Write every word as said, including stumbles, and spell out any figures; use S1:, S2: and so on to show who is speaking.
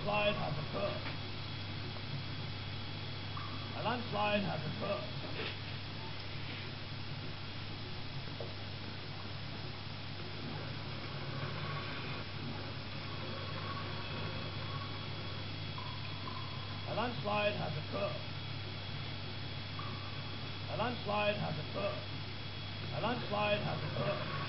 S1: landslide has occurred. A landslide has occurred. A landslide has occurred. A landslide has occurred. A landslide has occurred.